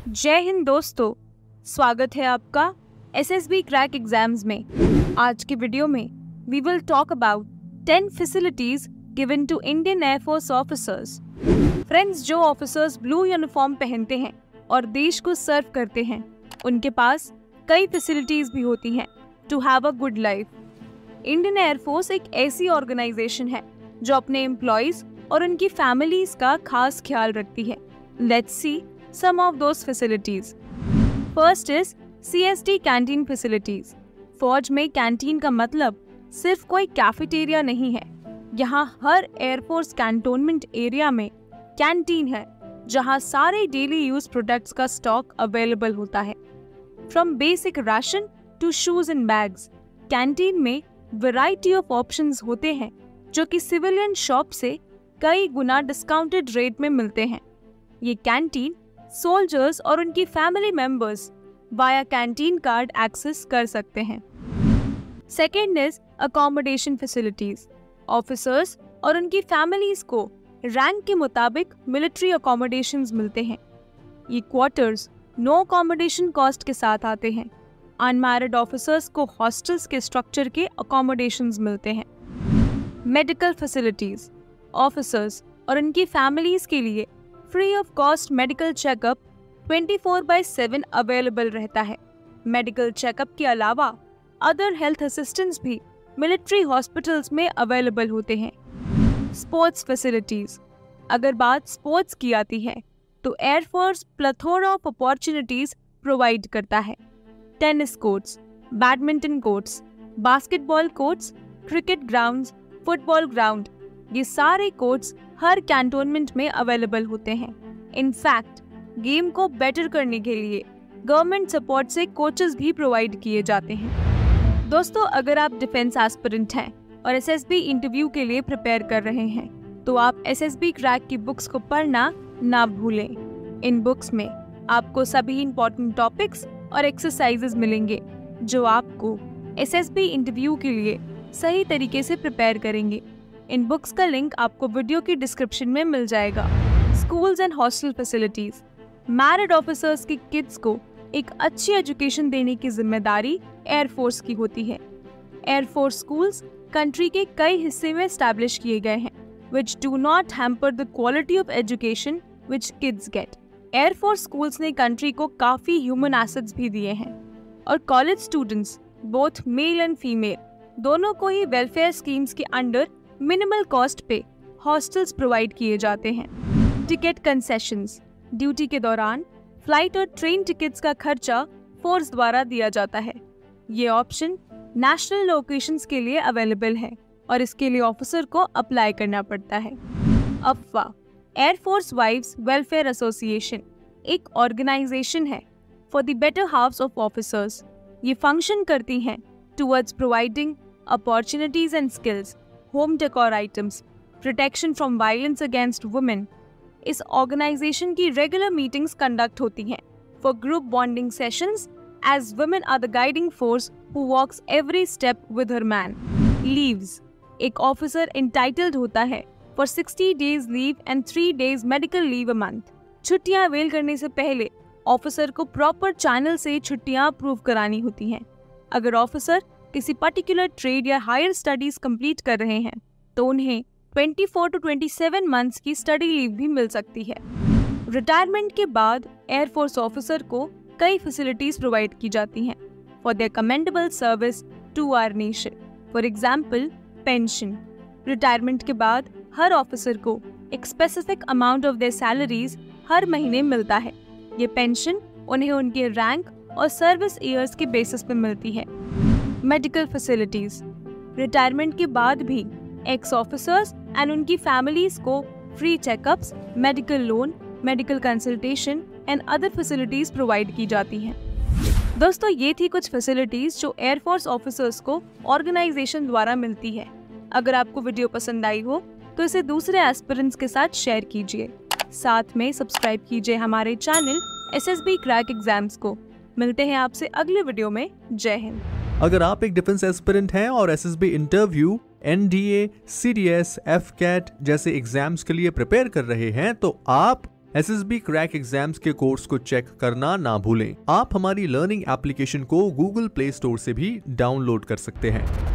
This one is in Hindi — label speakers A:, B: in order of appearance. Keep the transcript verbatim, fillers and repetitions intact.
A: जय हिंद दोस्तों, स्वागत है आपका एसएसबी क्रैक एग्जाम्स में। आज की वीडियो में we will talk about ten facilities given to Indian Air Force officers. Friends, जो ऑफिसर्स ब्लू यूनिफॉर्म पहनते हैं और देश को सर्व करते हैं, उनके पास कई फैसिलिटीज भी होती हैं to have a good life. Indian Air Force एक ऐसी ऑर्गेनाइजेशन है जो अपने एम्प्लॉयज और उनकी फैमिलीज का खास ख्याल रखती है। Let's see some of those facilities. First is C S T canteen facilities. फौज में कैंटीन का मतलब सिर्फ कोई कैफेटेरिया नहीं है। यहाँ हर एयरफोर्स कैंटोनमेंट एरिया में कैंटीन है जहाँ सारे डेली यूज प्रोडक्ट्स का स्टॉक अवेलेबल होता है। From basic ration to shoes and bags, canteen में वैरायटी ऑफ ऑप्शंस होते हैं जो कि सिविलियन शॉप से कई गुना डिस्काउंटेड रेट में मिलते हैं। ये कैंटीन सोल्जर्स और उनकी family members via canteen card access कर सकते हैं। Second is accommodation facilities. Officers और उनकी फैमिलीज को रैंक के मुताबिक मिलिट्री अकोमोडेशंस मिलते हैं। ये क्वार्टर्स नो अकोमोडेशन कॉस्ट के साथ आते हैं। अनमैरिड ऑफिसर्स को हॉस्टल्स के स्ट्रक्चर के अकोमोडेशंस मिलते हैं। Medical facilities. ऑफिसर्स और उनकी फैमिलीज के लिए free of cost medical checkup twenty four by seven available रहता है। मेडिकल चेकअप के अलावा अदर हेल्थ असिस्टेंस भी मिलिट्री हॉस्पिटल्स में अवेलेबल होते हैं। Sports facilities. अगर बात स्पोर्ट्स की आती है तो air force plethora of opportunities provide करता है। Tennis courts, badminton courts, basketball courts, cricket grounds, football ground, ये सारे कोर्ट्स हर कैंटोनमेंट में अवेलेबल होते हैं। इनफैक्ट गेम को बेटर करने के लिए गवर्नमेंट सपोर्ट से कोचेस भी प्रोवाइड किए जाते हैं। दोस्तों, अगर आप डिफेंस एस्पिरेंट हैं और एसएसबी इंटरव्यू के लिए प्रिपेयर कर रहे हैं तो आप एसएसबी क्रैक की बुक्स को पढ़ना ना भूलें। इन बुक्स में आपको सभी इंपॉर्टेंट टॉपिक्स और एक्सरसाइजेस मिलेंगे जो आपको एसएसबी इंटरव्यू के लिए सही तरीके से प्रिपेयर करेंगे। इन बुक्स का लिंक आपको वीडियो की डिस्क्रिप्शन में मिल जाएगा। Schools and hostel facilities. Married officers की किड्स को एक अच्छी एजुकेशन देने की जिम्मेदारी एयरफोर्स की होती है। एयरफोर्स स्कूल्स कंट्री के कई हिस्से में एस्टैब्लिश किए गए हैं which do not hamper the quality of education which kids get. Air force schools ने कंट्री को काफी ह्यूमन एसेट्स भी दिए हैं और college students both male and female दोनों को ही वेलफेयर स्कीम्स के अंडर मिनिमल कॉस्ट पे हॉस्टल्स प्रोवाइड किए जाते हैं। Ticket concessions. ड्यूटी के दौरान फ्लाइट और ट्रेन टिकट्स का खर्चा फोर्स द्वारा दिया जाता है। ये ऑप्शन नेशनल लोकेशंस के लिए अवेलेबल है और इसके लिए ऑफिसर को अप्लाई करना पड़ता है। अफवा। एयरफोर्स वाइव्स वेलफेयर एसोसिएशन एक ऑर्गेनाइजेशन है for the better halves of officers. ये फंक्शन करती हैं towards providing opportunities and skills, home decor items, protection from violence against women. इस ऑर्गेनाइजेशन की रेगुलर मीटिंग्स कंडक्ट होती हैं for group bonding sessions as women are the guiding force who walks every step with her man. Leaves. एक ऑफिसर इंटाइटल्ड होता है for sixty days leave and three days medical leave a month. छुट्टियां अवेल करने से पहले ऑफिसर को प्रॉपर चैनल से छुट्टियां अप्रूव करानी होती हैं। अगर ऑफिसर किसी पर्टिकुलर ट्रेड या हायर स्टडीज कंप्लीट कर रहे हैं तो उन्हें twenty four to twenty seven months की स्टडी लीव भी मिल सकती है। रिटायरमेंट के बाद एयरफोर्स ऑफिसर को कई फैसिलिटीज प्रोवाइड की जाती हैं for their commendable service to our nation. For example, pension. Retirement के बाद हर ऑफिसर को एक specific amount of their salaries हर महीने मिलता है। ये पेंशन उन्हें उनके रैंक और सर्विस ईयर्स के बेसिस पे मिलती है। Medical facilities. रिटायरमेंट के बाद भी एक्स ऑफिसर्स एंड उनकी फैमिलीज को free checkups, medical loan, medical consultation and other facilities provide की जाती हैं। दोस्तों, ये थी कुछ फैसिलिटीज जो एयरफोर्स ऑफिसर्स को ऑर्गेनाइजेशन द्वारा मिलती है। अगर आपको वीडियो पसंद आई हो तो इसे दूसरे एस्पिरेंट्स के साथ शेयर कीजिए। साथ में सब्सक्राइब कीजिए हमारे चैनल एसएसबी क्रैक एग्जाम्स को। मिलते हैं आपसे अगले वीडियो में। जय हिंद।
B: अगर आप एक डिफेंस एस्पिरेंट हैं और SSB interview, NDA, CDS, AFCAT जैसे एग्जाम्स के लिए प्रिपेयर कर रहे हैं तो आप एसएसबी क्रैक एग्जाम्स के कोर्स को चेक करना ना भूलें। आप हमारी लर्निंग एप्लीकेशन को गूगल प्ले स्टोर से भी डाउनलोड कर सकते हैं।